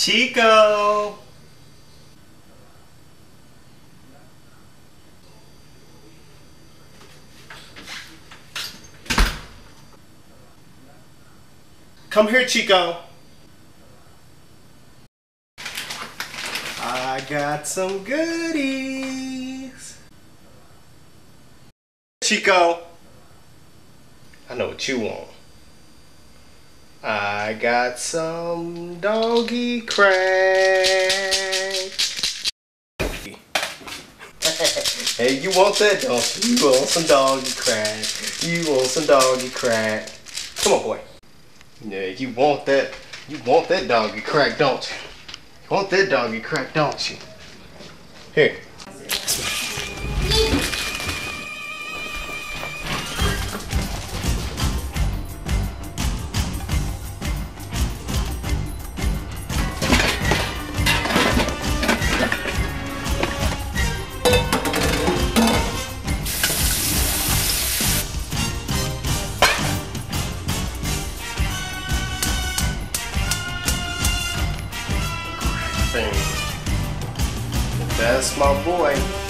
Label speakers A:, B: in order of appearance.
A: Chico! Come here, Chico. I got some goodies. Chico, I know what you want. I got some doggy crack. Hey, you want that, don't you? You want some doggy crack. You want some doggy crack. Come on, boy. Yeah, you want that doggy crack, don't you? You want that doggy crack, don't you? Here. That's my boy.